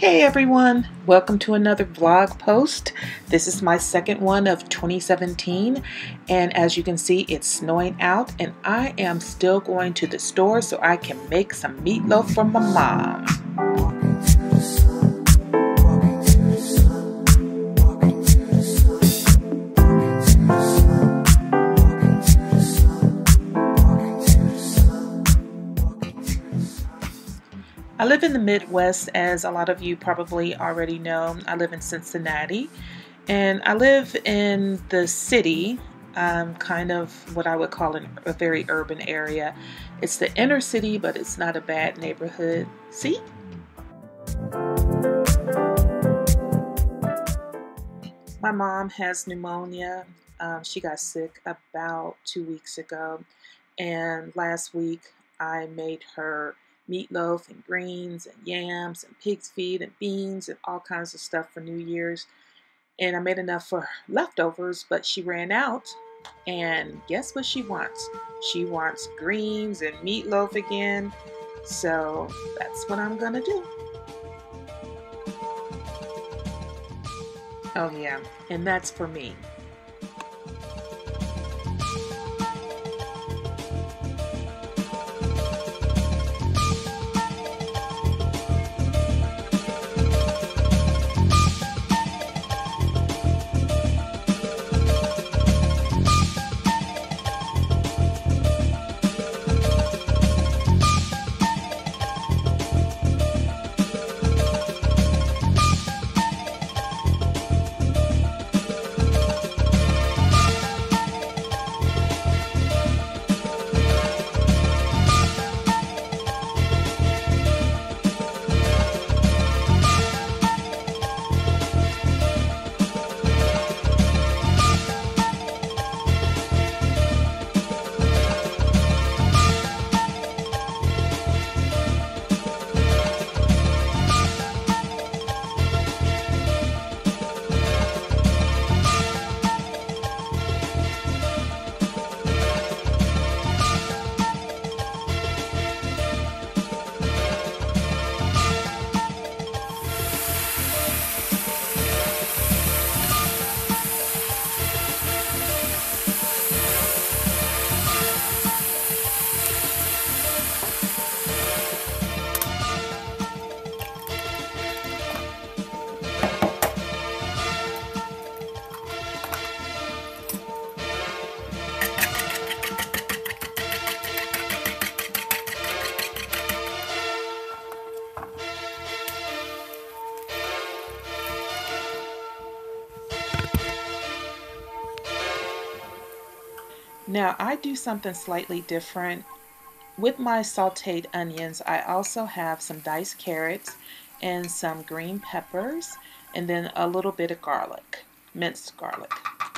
Hey everyone, welcome to another vlog post. This is my second one of 2017, and as you can see, it's snowing out and I am still going to the store so I can make some meatloaf for my mom. I live in the Midwest, as a lot of you probably already know. I live in Cincinnati, and I live in the city, kind of what I would call a very urban area. It's the inner city, but it's not a bad neighborhood. See? My mom has pneumonia. She got sick about 2 weeks ago, and last week I made her meatloaf and greens and yams and pig's feet and beans and all kinds of stuff for New Year's. And I made enough for leftovers, but she ran out. And guess what she wants? She wants greens and meatloaf again. So that's what I'm gonna do. Oh yeah, and that's for me. Now I do something slightly different. With my sauteed onions, I also have some diced carrots and some green peppers, and then a little bit of garlic, minced garlic.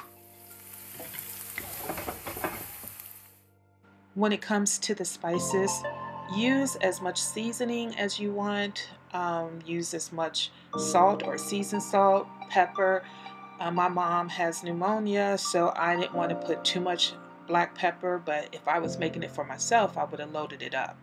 When it comes to the spices, use as much seasoning as you want. Use as much salt or seasoned salt, pepper. My mom has pneumonia, so I didn't want to put too much black pepper, but if I was making it for myself, I would have loaded it up.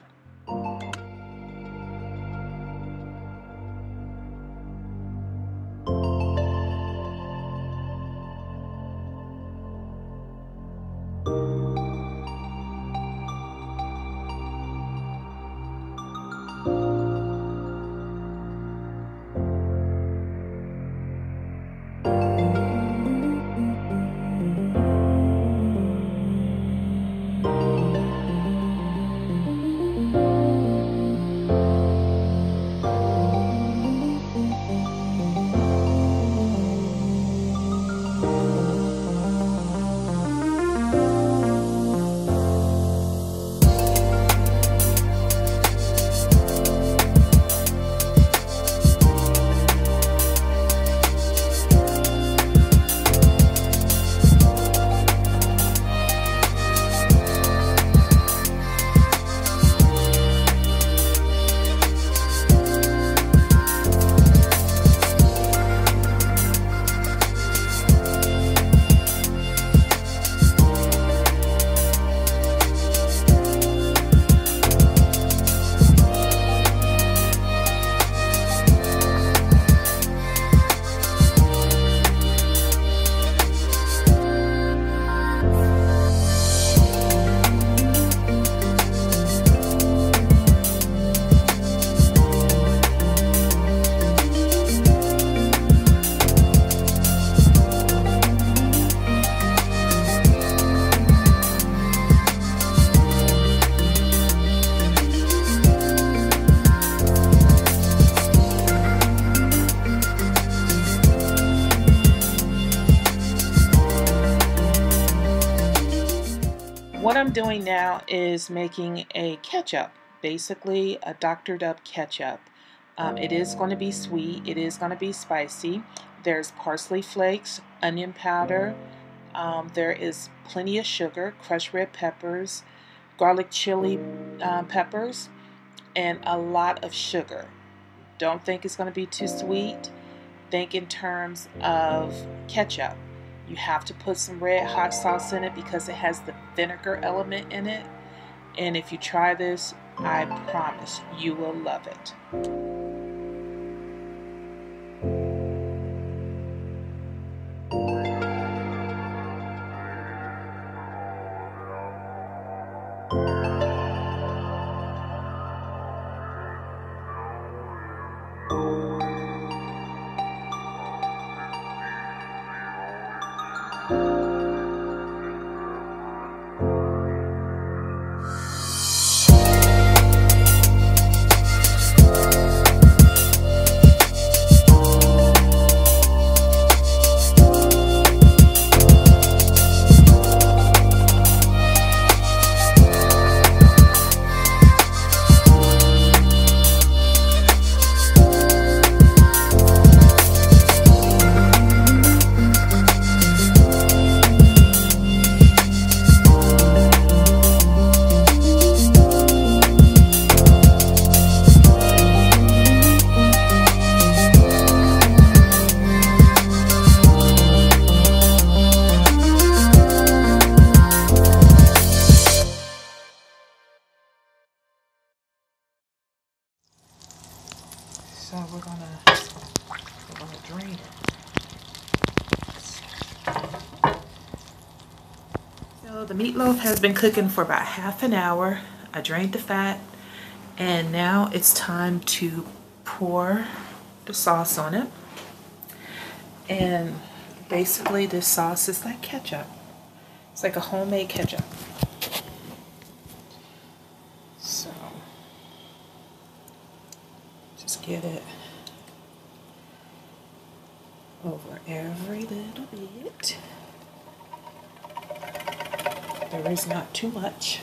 what I'm doing now is making a ketchup, basically a doctored up ketchup. It is going to be sweet, it is going to be spicy. There's parsley flakes, onion powder, there is plenty of sugar, crushed red peppers, garlic chili peppers, and a lot of sugar. Don't think it's going to be too sweet. Think in terms of ketchup. You have to put some red hot sauce in it because it has the vinegar element in it. And if you try this, I promise you will love it. So we're gonna drain it. So the meatloaf has been cooking for about half an hour. I drained the fat, and now it's time to pour the sauce on it. And basically this sauce is like ketchup. It's like a homemade ketchup. So just get it over every little bit. There is not too much.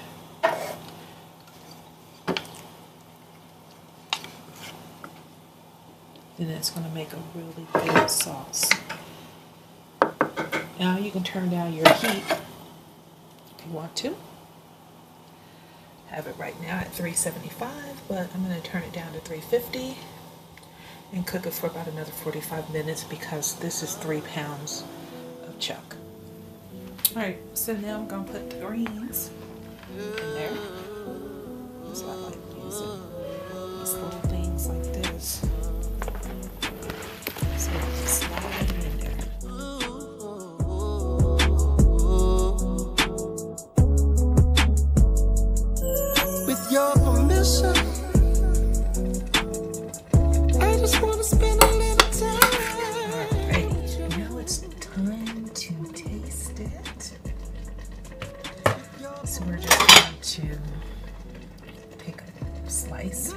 Then it's going to make a really good sauce. Now you can turn down your heat if you want to. Have it right now at 375, but I'm going to turn it down to 350 and cook it for about another 45 minutes because this is 3 pounds of chuck. Alright, so now I'm going to put the greens in there. So I like using these little things like this. So just slide it in there. With your permission, I just want to spend a little time. Alright, now it's time to taste it. So we're just going to pick a slice.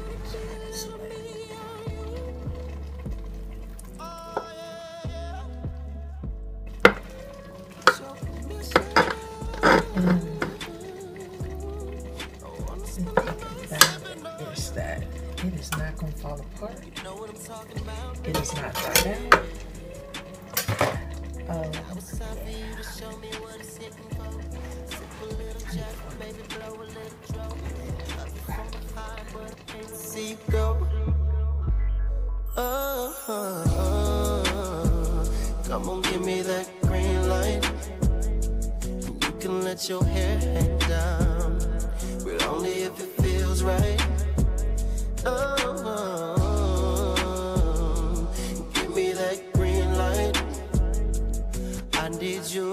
Is that it is not going to fall apart. It is not dried out. See go. Come on, give me that green light. You can let your hair hang down, but only if it feels right. Give me that green light. I need you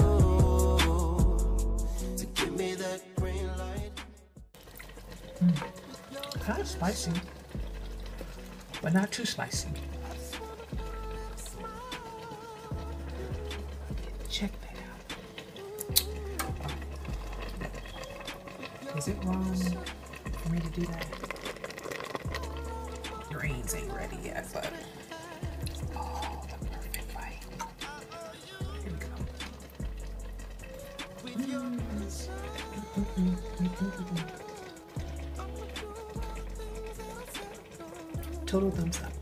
to give me that green light. Kind of spicy, but not too spicy. Check that out. Is it wrong for me to do that? Greens ain't ready yet, but oh, the perfect bite. Here we go. Total thumbs up.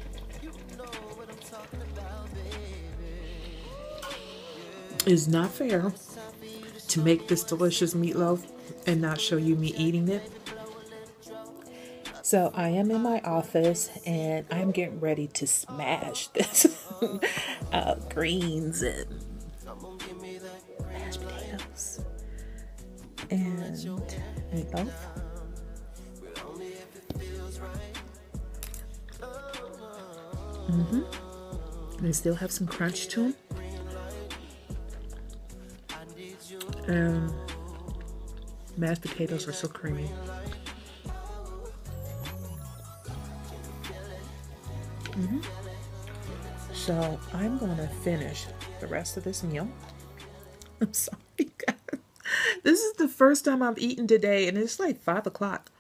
It's not fair to make this delicious meatloaf and not show you me eating it. So I am in my office and I'm getting ready to smash this greens and mashed potatoes and meatloaf. They still have some crunch to them. And mashed potatoes are so creamy. So I'm gonna finish the rest of this meal. I'm sorry, guys. This is the first time I've eaten today, and it's like 5 o'clock.